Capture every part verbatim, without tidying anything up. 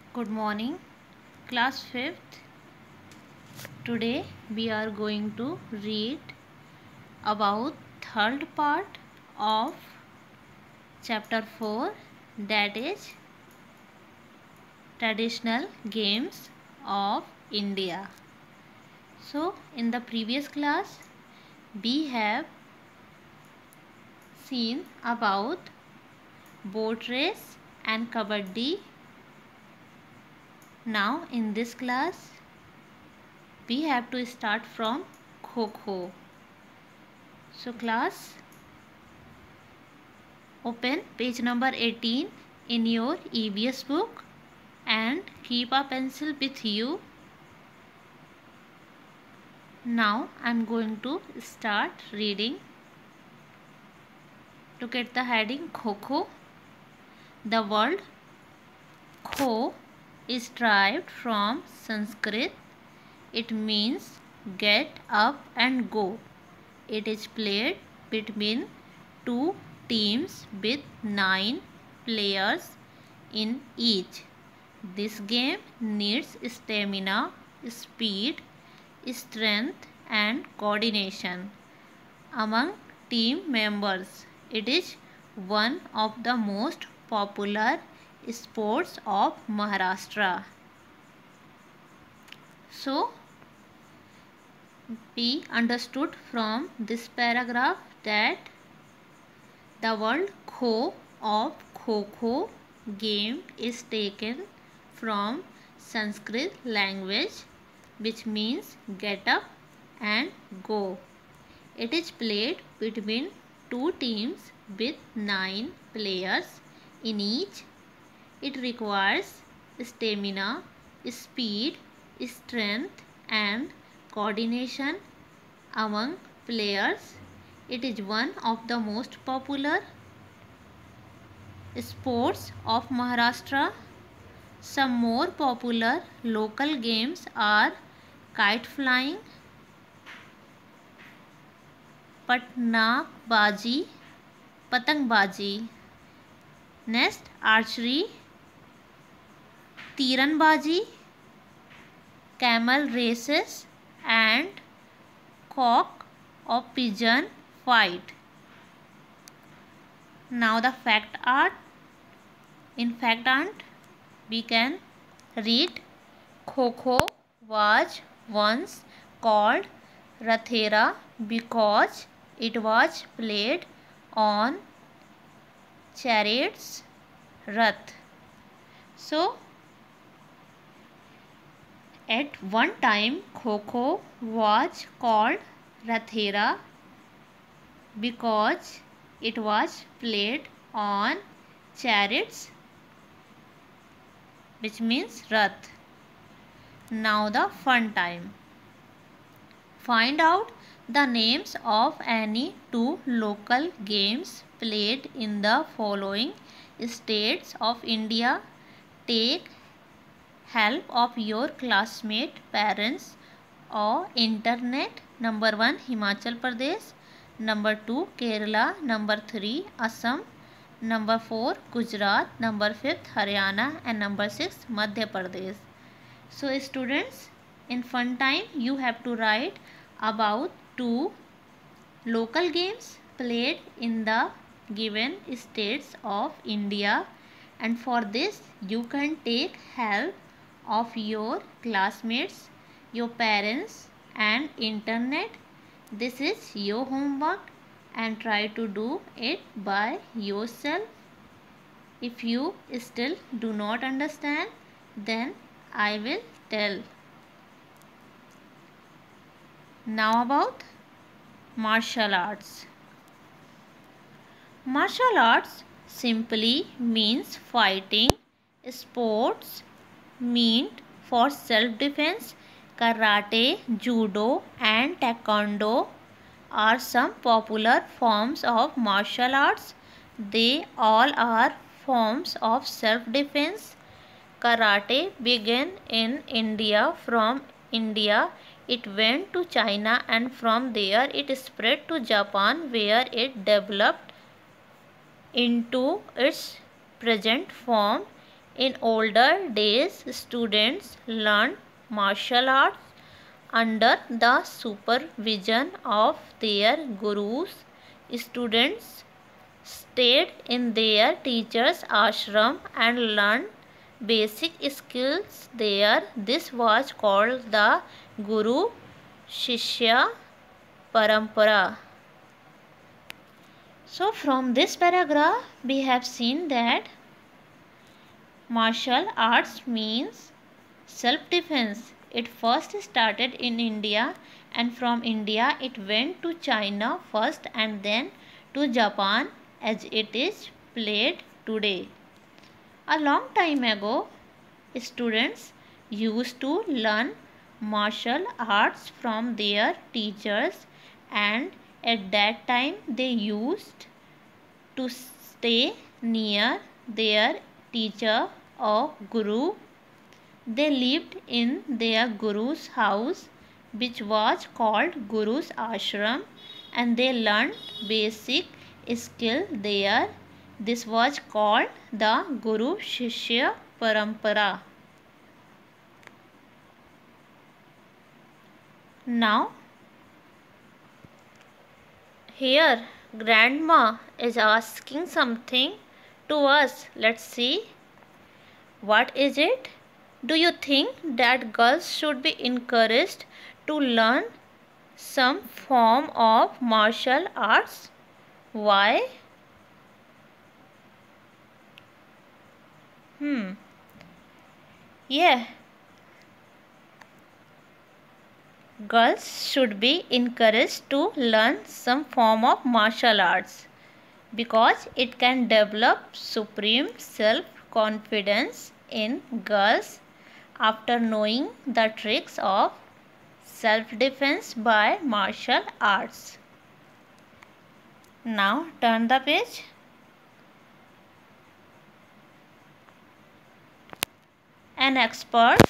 Good morning, class fifth. Today we are going to read about third part of chapter four, that is traditional games of India. So in the previous class we have seen about boat race and kabaddi. Now in this class we have to start from Kho-Kho. So class, open page number eighteen in your E V S book and keep a pencil with you. Now I am going to start reading. Look at the heading Kho-Kho. The word Kho is derived from Sanskrit. It means get up and go. It is played between two teams with nine players in each. This game needs stamina, speed, strength and coordination among team members. It is one of the most popular sports of Maharashtra. So, we understood from this paragraph that the word Kho of Kho-Kho game is taken from Sanskrit language, which means get up and go. It is played between two teams with nine players in each. It requires stamina, speed, strength and coordination among players. It is one of the most popular sports of Maharashtra. Some more popular local games are kite flying, patnakbazi, patangbazi, next archery, tiranbazi, camel races and cock or pigeon fight. Now the fact art. In fact art we can read Kho-Kho was once called Rathera because it was played on chariots, Rath. So at one time Kho-Kho was called Rathera because it was played on chariots, which means Rath. Now the fun time. Find out the names of any two local games played in the following states of India. Take help of your classmate, parents or internet. Number one Himachal Pradesh, number two Kerala, number three Assam, number four Gujarat, number fifth Haryana and number six Madhya Pradesh. So students, in fun time you have to write about two local games played in the given states of India, and for this you can take help of your classmates, your parents and internet. This is your homework and try to do it by yourself. If you still do not understand, then I will tell. Now about martial arts. Martial arts simply means fighting. Sports meant for self-defense. Karate, judo and taekwondo are some popular forms of martial arts. They all are forms of self-defense. Karate began in India. From India it went to China and from there it spread to Japan, where it developed into its present form. In older days, students learned martial arts under the supervision of their gurus. Students stayed in their teacher's ashram and learned basic skills there. This was called the Guru Shishya Parampara. So from this paragraph we have seen that martial arts means self-defense. It first started in India, and from India it went to China first and then to Japan as it is played today. A long time ago, students used to learn martial arts from their teachers, and at that time they used to stay near their teacher or guru. They lived in their guru's house, which was called Guru's ashram, and they learned basic skill there. This was called the Guru Shishya Parampara. Now, here grandma is asking something to us. Let's see. What is it? Do you think that girls should be encouraged to learn some form of martial arts? Why? Hmm. Yeah. Girls should be encouraged to learn some form of martial arts because it can develop supreme self-confidence in girls after knowing the tricks of self-defense by martial arts. Now turn the page. An expert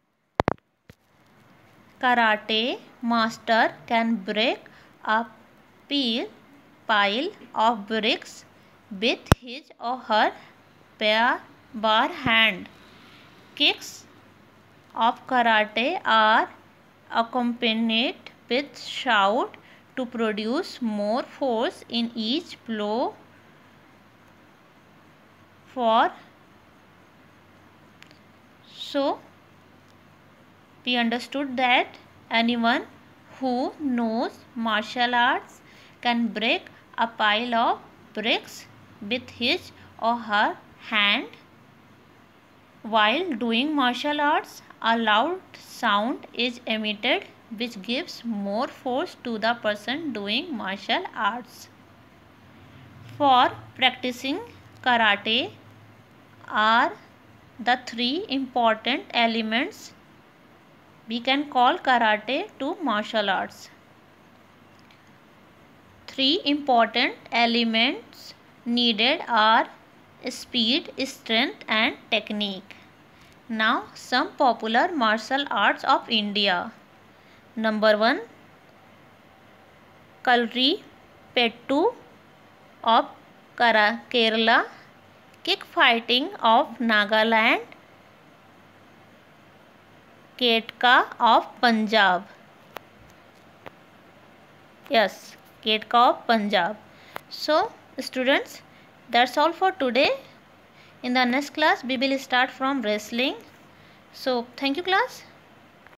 karate master can break a pile of bricks with his or her bare hand. Kicks of karate are accompanied with shout to produce more force in each blow. For so we understood that anyone who knows martial arts can break a pile of bricks with his or her hand. While doing martial arts, a loud sound is emitted which gives more force to the person doing martial arts. For practicing karate are the three important elements we can call karate to martial arts. Three important elements needed are speed, strength and technique. Now some popular martial arts of India. Number one, Kalari-Pettu of Kerala, kick fighting of Nagaland, Ketka of Punjab. Yes, Ketka of Punjab. So students, that's all for today. In the next class we will start from wrestling. So thank you class.